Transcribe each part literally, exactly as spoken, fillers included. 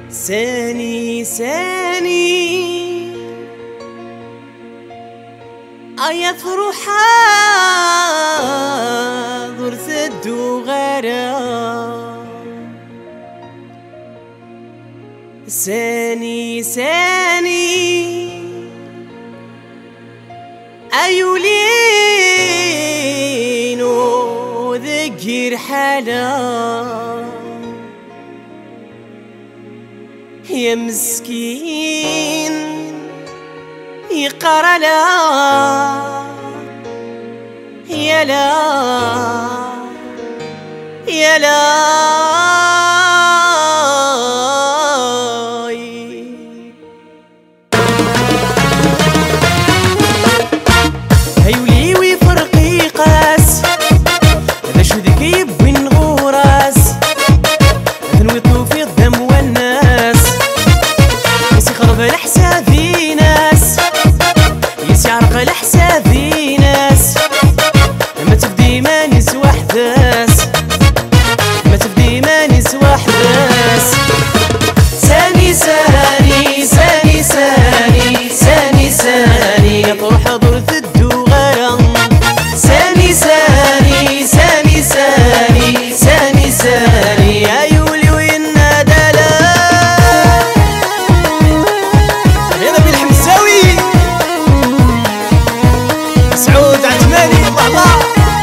ساني ساني أيا فروحة ضرث الدوغارة ساني ساني أيولينو ذكر حالا يا مسكين يقرا لا يا لا يا لا هيولي ويفرقي قاس هذا شو ذيك يبوي نغوراس تنويطو في الدم والناس يسي خرب لحسابي ناس يسي عرق لحسابي ناس ما تفدي ما نسوى حداس ما تفدي ما نسوى حداس ساني ساني ساني ساني ساني ساني تروح ضرث الدوغرة ساني ساني ساني ساني ساني ساني يا يولي وين دالا هنا بالحمساوي سعود عجماني ضعضع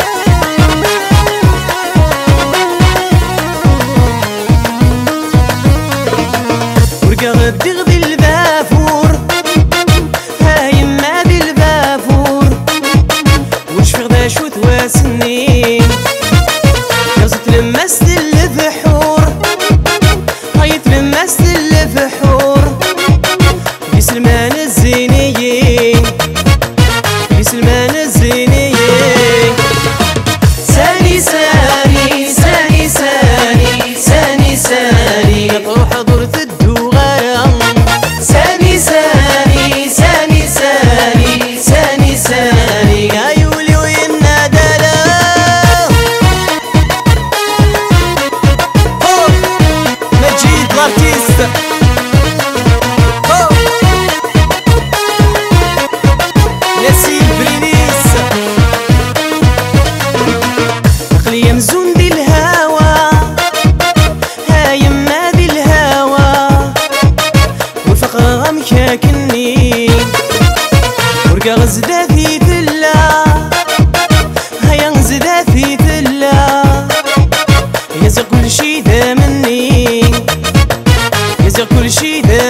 ورقة غدي غدي البافور ها يما بالبافور وش في غدا شو تواسني يزت لمست الفحور هاي تلمست الفحور يسلمان الزينيين يسلمان الزينيين ساني ساني ساني ساني ساني ساني تروح ضرث الدوغرة ساني ساني ساني ساني ساني ساني يا يولي وين دالا مجيد لارتيست نسيم برينيس عقلي مزون دي الهوى ها يما دي الهوى والفقر غم كاكني ورقة غزدة في ثلا هيا غزدة في ثلا يزق كل شي ذا مني يزق كل شي ذا